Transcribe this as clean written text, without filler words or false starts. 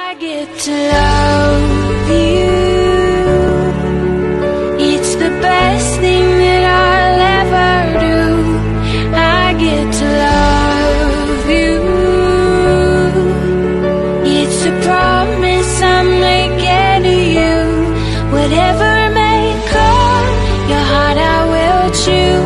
I get to love you. It's the best thing that I'll ever do. I get to love you. It's a promise I'm making to you. Whatever may come, your heart I will choose.